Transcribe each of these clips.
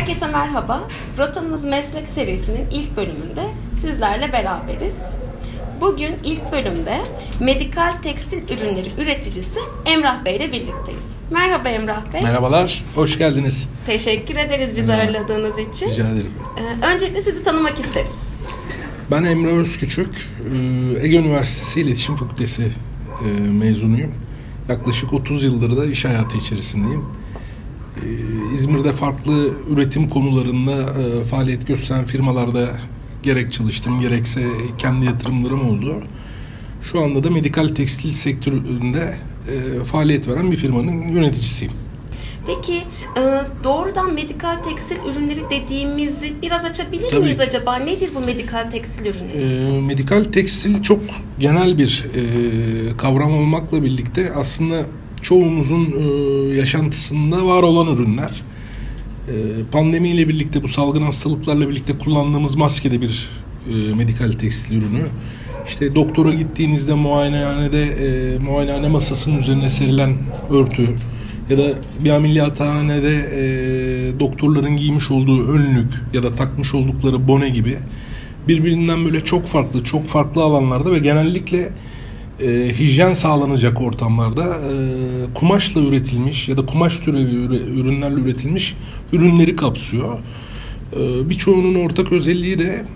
Herkese merhaba. Rotamız Meslek serisinin ilk bölümünde sizlerle beraberiz. Bugün ilk bölümde medikal tekstil ürünleri üreticisi Emrah Bey ile birlikteyiz. Merhaba Emrah Bey. Merhabalar, hoş geldiniz. Teşekkür ederiz bizi ağırladığınız için. Rica ederim. Öncelikle sizi tanımak isteriz. Ben Emrah Özküçük, Ege Üniversitesi İletişim Fakültesi mezunuyum. Yaklaşık 30 yıldır da iş hayatı içerisindeyim. İzmir'de farklı üretim konularında faaliyet gösteren firmalarda gerek çalıştım gerekse kendi yatırımlarım oldu. Şu anda da medikal tekstil sektöründe faaliyet veren bir firmanın yöneticisiyim. Peki doğrudan medikal tekstil ürünleri dediğimizi biraz açabilir Tabii miyiz ki. acaba? Nedir bu medikal tekstil ürünleri? Medikal tekstil çok genel bir kavram olmakla birlikte aslında çoğumuzun yaşantısında var olan ürünler. Pandemiyle birlikte, bu salgın hastalıklarla birlikte kullandığımız maske de bir medikal tekstil ürünü. İşte doktora gittiğinizde muayenehane masasının üzerine serilen örtü ya da bir ameliyathanede doktorların giymiş olduğu önlük ya da takmış oldukları bone gibi birbirinden böyle çok farklı alanlarda ve genellikle hijyen sağlanacak ortamlarda kumaşla üretilmiş ya da kumaş türevi ürünlerle üretilmiş ürünleri kapsıyor. Birçoğunun ortak özelliği de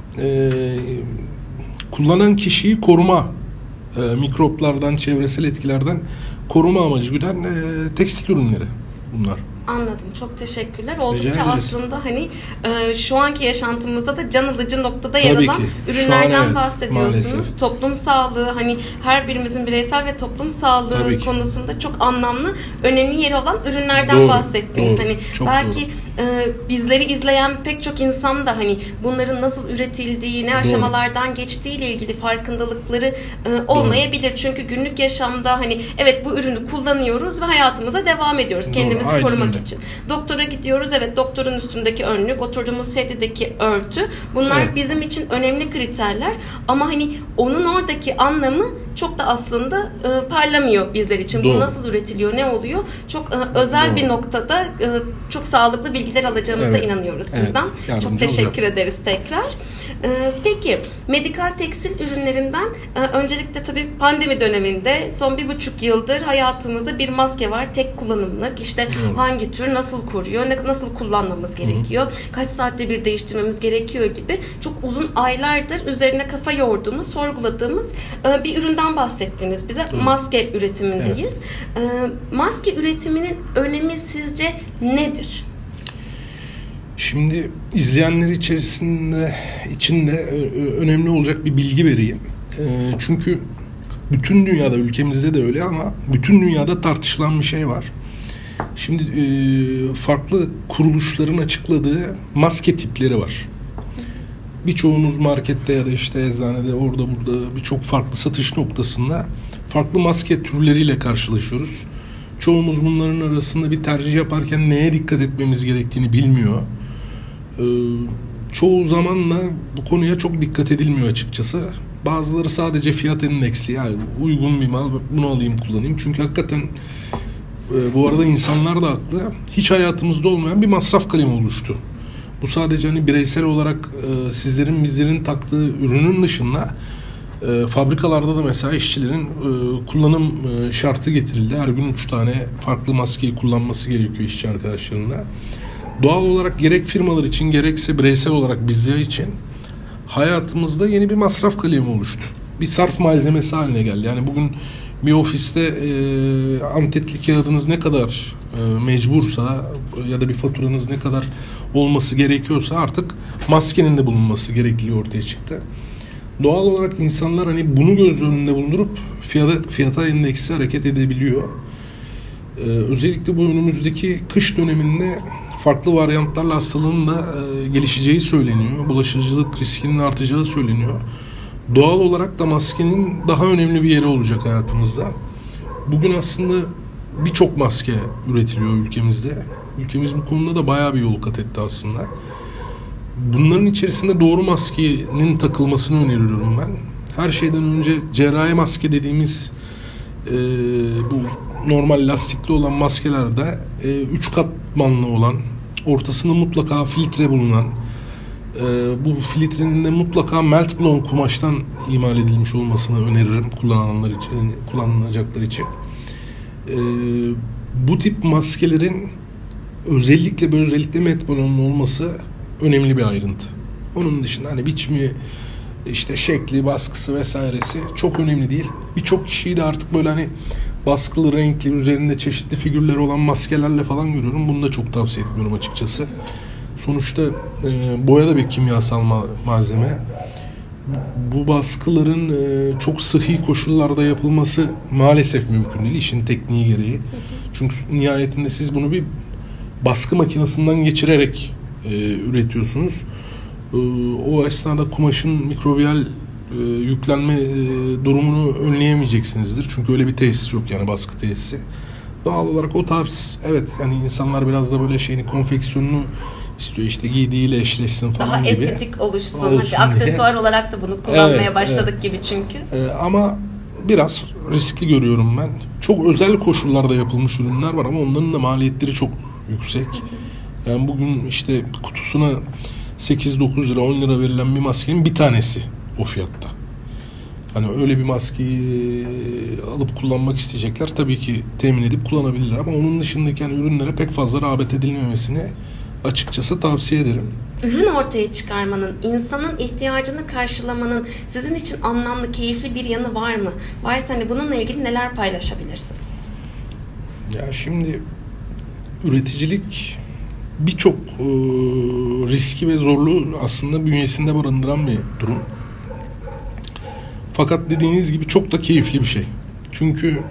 kullanan kişiyi koruma, mikroplardan, çevresel etkilerden koruma amacı güden tekstil ürünleri bunlar. Anladım. Çok teşekkürler. Oldukça aslında şu anki yaşantımızda da can alıcı noktada yer alan ürünlerden evet, bahsediyorsunuz. Maalesef. Toplum sağlığı, her birimizin bireysel ve toplum sağlığı konusunda çok anlamlı, önemli yeri olan ürünlerden bahsettiniz. Belki bizleri izleyen pek çok insan da bunların nasıl üretildiği, ne aşamalardan geçtiği ile ilgili farkındalıkları olmayabilir. Çünkü günlük yaşamda evet bu ürünü kullanıyoruz ve hayatımıza devam ediyoruz. Kendimizi korumak için. Doktora gidiyoruz. Evet, doktorun üstündeki önlük, oturduğumuz sedyedeki örtü. Bunlar bizim için önemli kriterler. Ama onun oradaki anlamı çok da aslında parlamıyor bizler için. Bu nasıl üretiliyor, ne oluyor? Çok özel bir noktada çok sağlıklı bilgiler alacağımıza inanıyoruz sizden. Çok teşekkür ederiz tekrar. Peki, medikal tekstil ürünlerinden öncelikle tabii pandemi döneminde son 1,5 yıldır hayatımızda bir maske var. Tek kullanımlık. İşte hangi tür, nasıl koruyor, nasıl kullanmamız gerekiyor, kaç saatte bir değiştirmemiz gerekiyor gibi çok uzun aylardır üzerine kafa yorduğumuz, sorguladığımız bir üründen bahsettiniz bize. Maske üretimindeyiz. Maske üretiminin önemi sizce nedir? Şimdi izleyenler içinde önemli olacak bir bilgi vereyim. Çünkü bütün dünyada, ülkemizde de öyle ama bütün dünyada tartışılan bir şey var. Şimdi farklı kuruluşların açıkladığı maske tipleri var. Birçoğumuz markette ya da işte eczanede, orada burada birçok farklı satış noktasında farklı maske türleriyle karşılaşıyoruz. Çoğumuz bunların arasında bir tercih yaparken neye dikkat etmemiz gerektiğini bilmiyor. Çoğu zamanla bu konuya çok dikkat edilmiyor açıkçası. Bazıları sadece fiyat endeksli, yani uygun bir mal, bunu alayım kullanayım. Çünkü hakikaten bu arada insanlar da haklı. Hiç hayatımızda olmayan bir masraf kalemi oluştu. Bu sadece bireysel olarak bizlerin taktığı ürünün dışında fabrikalarda da mesela işçilerin kullanım şartı getirildi. Her gün 3 tane farklı maskeyi kullanması gerekiyor işçi arkadaşlarına. Doğal olarak gerek firmalar için gerekse bireysel olarak bizler için hayatımızda yeni bir masraf kalemi oluştu. Bir sarf malzemesi haline geldi. Yani bugün bir ofiste antetli kağıdınız ne kadar mecbursa ya da bir faturanız ne kadar olması gerekiyorsa artık maskenin de bulunması gerekliliği ortaya çıktı. Doğal olarak insanlar bunu göz önünde bulundurup fiyata endeksi hareket edebiliyor. Özellikle bu önümüzdeki kış döneminde farklı varyantlarla hastalığın da gelişeceği söyleniyor. Bulaşıcılık riskinin artacağı söyleniyor. Doğal olarak da maskenin daha önemli bir yeri olacak hayatımızda. Bugün aslında birçok maske üretiliyor ülkemizde. Ülkemiz bu konuda da bayağı bir yol kat etti aslında. Bunların içerisinde doğru maskenin takılmasını öneriyorum ben. Her şeyden önce cerrahi maske dediğimiz bu normal lastikli olan maskelerde 3 katmanlı olan ortasında mutlaka filtre bulunan, bu filtrenin de mutlaka melt blown kumaştan imal edilmiş olmasını öneririm kullanılacaklar için. Bu tip maskelerin özellikle melt blown olması önemli bir ayrıntı. Onun dışında hani biçimi, işte şekli, baskısı vesairesi çok önemli değil. Birçok kişiyi de artık böyle hani baskılı, renkli, üzerinde çeşitli figürleri olan maskelerle falan görüyorum. Bunu da çok tavsiye etmiyorum açıkçası. Sonuçta boya da bir kimyasal malzeme. Bu baskıların çok sıhhi koşullarda yapılması maalesef mümkün değil, işin tekniği gereği. Çünkü nihayetinde siz bunu bir baskı makinesinden geçirerek üretiyorsunuz. O esnada kumaşın mikrobiyal yüklenme durumunu önleyemeyeceksinizdir. Çünkü öyle bir tesis yok, yani baskı tesisi. Doğal olarak o tarz, evet yani insanlar biraz da böyle şeyini, konfeksiyonunu istiyor, işte giydiğiyle eşleşsin falan daha gibi. Daha estetik oluşsun. Hadi aksesuar olarak da bunu kullanmaya başladık gibi çünkü. Ama biraz riskli görüyorum ben. Çok özel koşullarda yapılmış ürünler var ama onların da maliyetleri çok yüksek. Yani bugün işte kutusuna 8-9 lira 10 lira verilen bir maskenin bir tanesi o fiyatta. Hani öyle bir maskeyi alıp kullanmak isteyecekler, tabii ki temin edip kullanabilirler ama onun dışındaki yani ürünlere pek fazla rağbet edilmemesini açıkçası tavsiye ederim. Ürün ortaya çıkarmanın, insanın ihtiyacını karşılamanın sizin için anlamlı, keyifli bir yanı var mı? Varsa hani bununla ilgili neler paylaşabilirsiniz? Ya şimdi üreticilik birçok riski ve zorluğu aslında bünyesinde barındıran bir durum. Fakat dediğiniz gibi çok da keyifli bir şey. Çünkü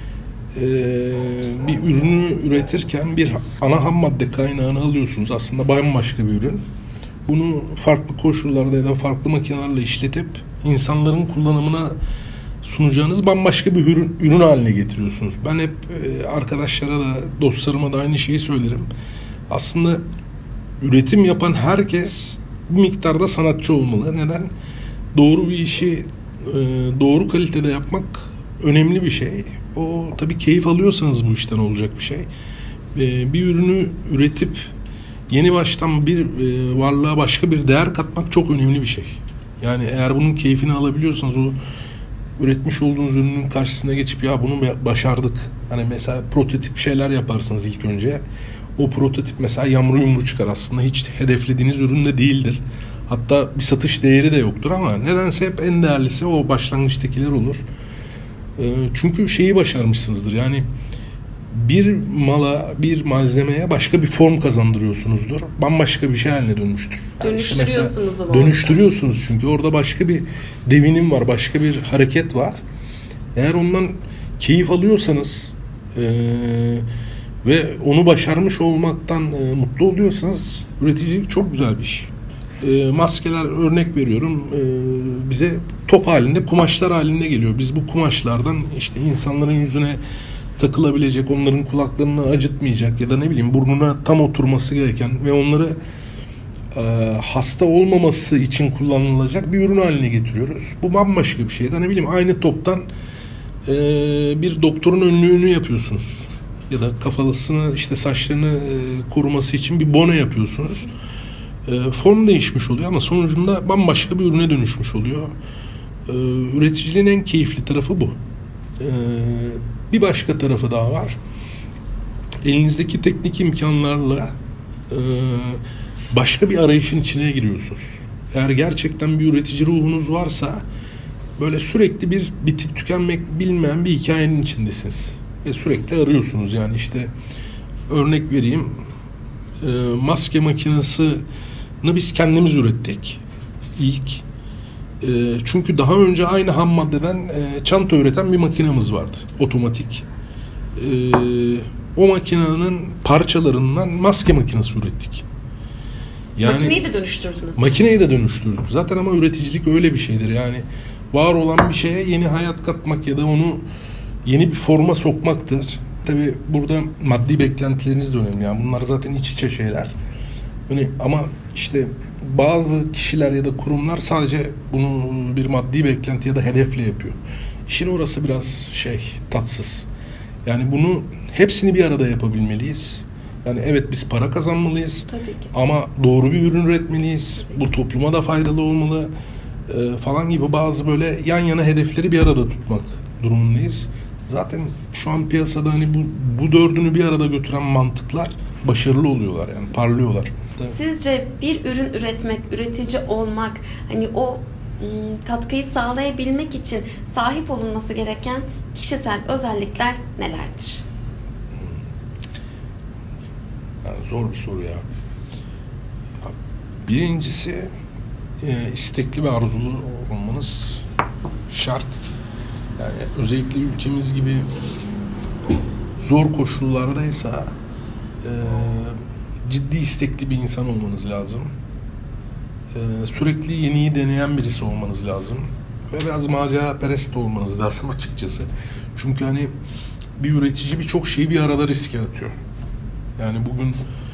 bir ürünü üretirken bir ana ham madde kaynağını alıyorsunuz. Aslında bambaşka bir ürün. Bunu farklı koşullarda ya da farklı makinelerle işletip insanların kullanımına sunacağınız bambaşka bir ürün haline getiriyorsunuz. Ben hep arkadaşlara da, dostlarıma da aynı şeyi söylerim. Aslında üretim yapan herkes bir miktarda sanatçı olmalı. Neden? Doğru bir işi doğru kalitede yapmak önemli bir şey. O tabii keyif alıyorsanız bu işten olacak bir şey. Bir ürünü üretip yeni baştan bir varlığa başka bir değer katmak çok önemli bir şey. Yani eğer bunun keyfini alabiliyorsanız, o üretmiş olduğunuz ürünün karşısına geçip ya bunu başardık. Hani mesela prototip şeyler yaparsınız ilk önce. O prototip mesela yamru yumru çıkar, aslında hiç hedeflediğiniz ürün de değildir. Hatta bir satış değeri de yoktur ama nedense hep en değerlisi o başlangıçtakiler olur. Çünkü şeyi başarmışsınızdır. Yani bir mala, bir malzemeye başka bir form kazandırıyorsunuzdur. Bambaşka bir şey haline dönmüştür. Yani dönüştürüyorsunuz işte dönüştürüyorsunuz çünkü orada başka bir devinim var, başka bir hareket var. Eğer ondan keyif alıyorsanız ve onu başarmış olmaktan mutlu oluyorsanız üreticilik çok güzel bir iş. Maskeler, örnek veriyorum, bize top halinde, kumaşlar halinde geliyor. Biz bu kumaşlardan işte insanların yüzüne takılabilecek, onların kulaklarını acıtmayacak ya da ne bileyim burnuna tam oturması gereken ve onları hasta olmaması için kullanılacak bir ürün haline getiriyoruz. Bu bambaşka bir şey. Ya da ne bileyim aynı toptan bir doktorun önlüğünü yapıyorsunuz. Ya da kafasını, işte saçlarını koruması için bir bone yapıyorsunuz. Form değişmiş oluyor ama sonucunda bambaşka bir ürüne dönüşmüş oluyor. Üreticiliğin en keyifli tarafı bu. Bir başka tarafı daha var. Elinizdeki teknik imkanlarla başka bir arayışın içine giriyorsunuz. Eğer gerçekten bir üretici ruhunuz varsa böyle sürekli bir bitip tükenmek bilmeyen bir hikayenin içindesiniz. Ve sürekli arıyorsunuz. Yani işte örnek vereyim, maske makinesini biz kendimiz ürettik ilk. Çünkü daha önce aynı ham maddeden çanta üreten bir makinemiz vardı, otomatik. O makinenin parçalarından maske makinesi ürettik. Yani makineyi de dönüştürdünüz. Makineyi de dönüştürdük. Zaten ama üreticilik öyle bir şeydir. Yani var olan bir şeye yeni hayat katmak ya da onu yeni bir forma sokmaktır. Tabii burada maddi beklentileriniz de önemli. Yani bunlar zaten iç içe şeyler. Yani ama işte bazı kişiler ya da kurumlar sadece bunu bir maddi beklenti ya da hedefle yapıyor. İşin orası biraz tatsız. Yani bunu hepsini bir arada yapabilmeliyiz. Yani evet biz para kazanmalıyız. Tabii ki. Ama doğru bir ürün üretmeliyiz. Tabii. Bu topluma da faydalı olmalı falan gibi bazı böyle yan yana hedefleri bir arada tutmak durumundayız. Zaten şu an piyasada hani bu dördünü bir arada götüren mantıklar başarılı oluyorlar, yani parlıyorlar. Sizce bir ürün üretmek, üretici olmak, hani o katkıyı sağlayabilmek için sahip olunması gereken kişisel özellikler nelerdir? Yani zor bir soru ya. Birincisi istekli ve arzulu olmanız şart. Yani özellikle ülkemiz gibi zor koşullardaysa ciddi istekli bir insan olmanız lazım. Sürekli yeniyi deneyen birisi olmanız lazım. Ve biraz maceraperest olmanız lazım açıkçası. Çünkü hani bir üretici birçok şeyi bir arada riske atıyor. Yani bugün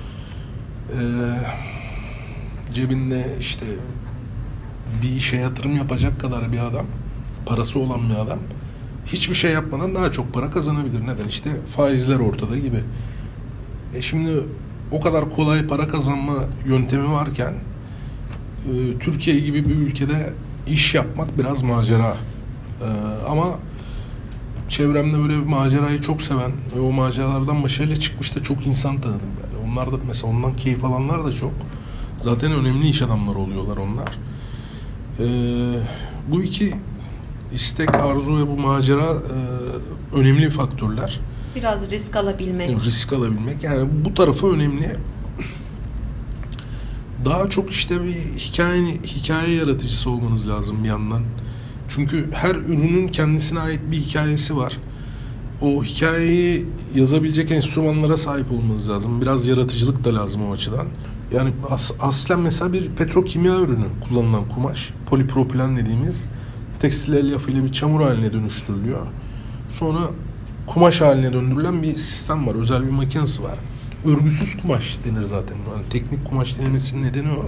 cebinde işte bir işe yatırım yapacak kadar bir adam, parası olan bir adam hiçbir şey yapmadan daha çok para kazanabilir. Neden? İşte faizler ortada gibi. Şimdi o kadar kolay para kazanma yöntemi varken Türkiye gibi bir ülkede iş yapmak biraz macera. Ama çevremde böyle bir macerayı çok seven ve o maceralardan başarıyla çıkmış da çok insan tanıdım. Yani onlar da mesela ondan keyif alanlar da çok. Zaten önemli iş adamları oluyorlar onlar. Bu iki istek, arzu ve bu macera önemli faktörler. Biraz risk alabilmek. Risk alabilmek. Yani bu tarafı önemli. Daha çok işte bir hikaye yaratıcısı olmanız lazım bir yandan. Çünkü her ürünün kendisine ait bir hikayesi var. O hikayeyi yazabilecek enstrümanlara sahip olmanız lazım. Biraz yaratıcılık da lazım o açıdan. Yani aslen mesela bir petrokimya ürünü kullanılan kumaş, polipropilen dediğimiz tekstil elyafıyla bir çamur haline dönüştürülüyor. Sonra kumaş haline döndürülen bir sistem var. Özel bir makinesi var. Örgüsüz kumaş denir zaten. Yani teknik kumaş denilmesinin nedeni o.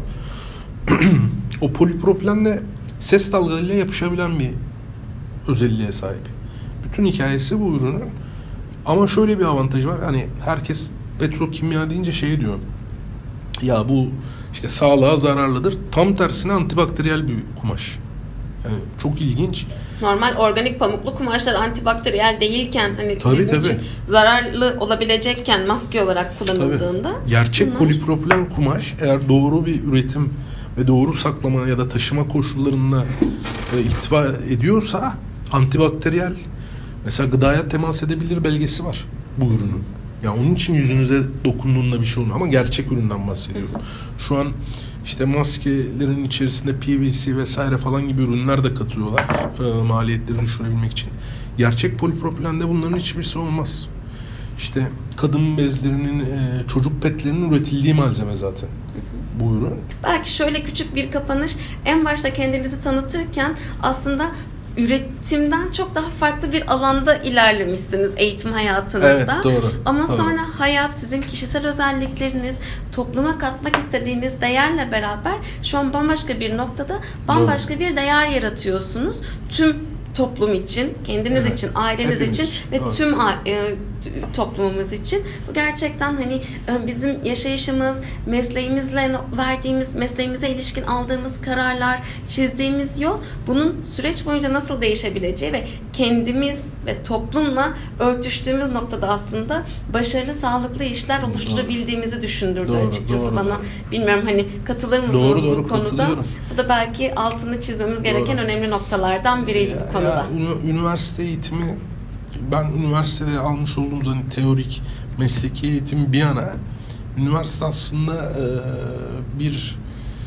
O polipropilen de ses dalgalarıyla yapışabilen bir özelliğe sahip. Bütün hikayesi bu ürünün. Ama şöyle bir avantajı var. Hani herkes petrokimya deyince şey diyor. Ya bu işte sağlığa zararlıdır. Tam tersine antibakteriyel bir kumaş. Yani çok ilginç. Normal organik pamuklu kumaşlar antibakteriyel değilken hani bizim için zararlı olabilecekken maske olarak kullanıldığında. Gerçek polipropilen kumaş eğer doğru bir üretim ve doğru saklama ya da taşıma koşullarında ihtiva ediyorsa antibakteriyel, mesela gıdaya temas edebilir belgesi var bu ürünün. Yani onun için yüzünüze dokunduğunda bir şey olmuyor ama gerçek üründen bahsediyorum. Şu an işte maskelerin içerisinde PVC vesaire falan gibi ürünler de katıyorlar maliyetleri düşürebilmek için. Gerçek polipropilende bunların hiçbirisi olmaz. İşte kadın bezlerinin, çocuk petlerinin üretildiği malzeme zaten bu ürün. Belki şöyle küçük bir kapanış, en başta kendinizi tanıtırken aslında üretimden çok daha farklı bir alanda ilerlemişsiniz eğitim hayatınızda. Evet, doğru. Ama sonra hayat, sizin kişisel özellikleriniz, topluma katmak istediğiniz değerle beraber şu an bambaşka bir noktada bambaşka bir değer yaratıyorsunuz. Tüm toplum için, kendiniz için, aileniz için ve tüm toplumumuz için. Bu gerçekten hani bizim yaşayışımız, mesleğimizle verdiğimiz, mesleğimize ilişkin aldığımız kararlar, çizdiğimiz yol, bunun süreç boyunca nasıl değişebileceği ve kendimiz ve toplumla örtüştüğümüz noktada aslında başarılı, sağlıklı işler oluşturabildiğimizi düşündürdü açıkçası bana. Bilmiyorum hani katılır mısınız bu konuda? Bu da belki altını çizmemiz gereken önemli noktalardan biriydi bu konuda. Ya, üniversite eğitimi, ben üniversitede almış olduğumuz hani teorik mesleki eğitim bir yana, üniversite aslında bir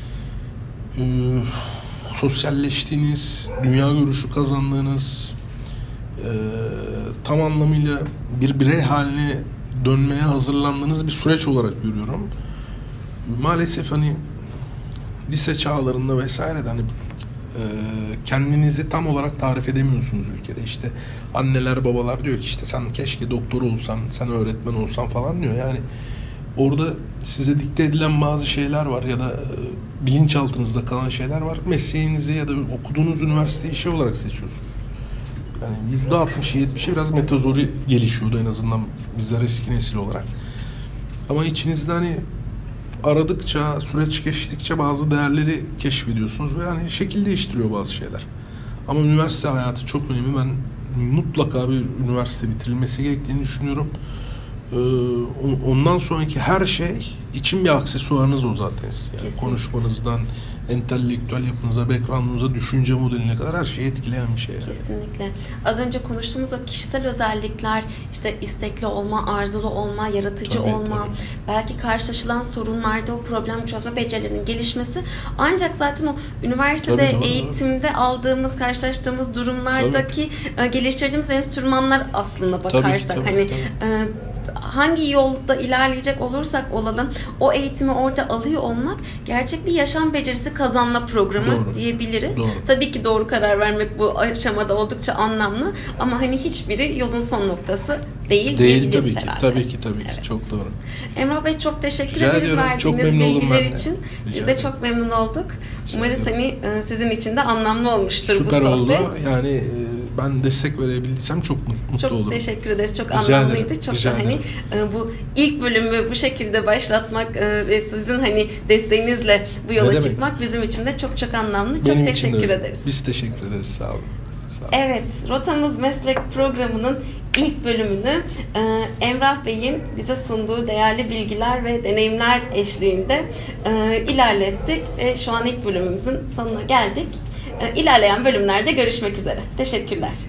sosyalleştiğiniz, dünya görüşü kazandığınız, tam anlamıyla bir birey haline dönmeye hazırlandığınız bir süreç olarak görüyorum. Maalesef hani lise çağlarında vesaire de hani kendinizi tam olarak tarif edemiyorsunuz ülkede. İşte anneler babalar diyor ki işte sen keşke doktor olsan, sen öğretmen olsan falan diyor. Yani orada size dikte edilen bazı şeyler var ya da bilinçaltınızda kalan şeyler var. Mesleğinizi ya da okuduğunuz üniversiteyi şey olarak seçiyorsunuz. Yani %60'ı 70'i biraz metazori gelişiyordu en azından bizler eski nesil olarak. Ama içinizde hani aradıkça, süreç geçtikçe bazı değerleri keşfediyorsunuz ve hani şekil değiştiriyor bazı şeyler. Ama üniversite hayatı çok önemli. Ben mutlaka bir üniversite bitirilmesi gerektiğini düşünüyorum. Ondan sonraki her şey için bir aksesuarınız o zaten. Yani konuşmanızdan, entelektüel yapınıza, background'unuza, düşünce modeline kadar her şeyi etkileyen bir şey. Yani. Kesinlikle. Az önce konuştuğumuz o kişisel özellikler, işte istekli olma, arzulu olma, yaratıcı olma, belki karşılaşılan sorunlarda o problem çözme becerilerinin gelişmesi. Ancak zaten o üniversitede eğitimde aldığımız, karşılaştığımız durumlardaki geliştirdiğimiz enstrümanlar aslında bakarsak hangi yolda ilerleyecek olursak olalım o eğitimi orada alıyor olmak gerçek bir yaşam becerisi kazanma programı diyebiliriz. Doğru. Tabii ki doğru karar vermek bu aşamada oldukça anlamlı ama hani hiçbiri yolun son noktası değil diyebiliriz herhalde. Tabii ki. Çok doğru. Emrah Bey çok teşekkür ederiz verdiğiniz bilgiler için. Biz de çok memnun olduk. Umarız sizin için de anlamlı olmuştur bu sohbet. Süper oldu. Yani ben destek verebildiysem çok mutlu olurum. Çok teşekkür ederiz. Çok anlamlıydı. Çok da bu ilk bölümü bu şekilde başlatmak ve sizin desteğinizle bu yola çıkmak bizim için de çok anlamlı. Çok teşekkür ederiz. Biz teşekkür ederiz. Sağ olun. Evet, Rotamız Meslek programının ilk bölümünü Emrah Bey'in bize sunduğu değerli bilgiler ve deneyimler eşliğinde ilerlettik ve şu an ilk bölümümüzün sonuna geldik. İlerleyen bölümlerde görüşmek üzere. Teşekkürler.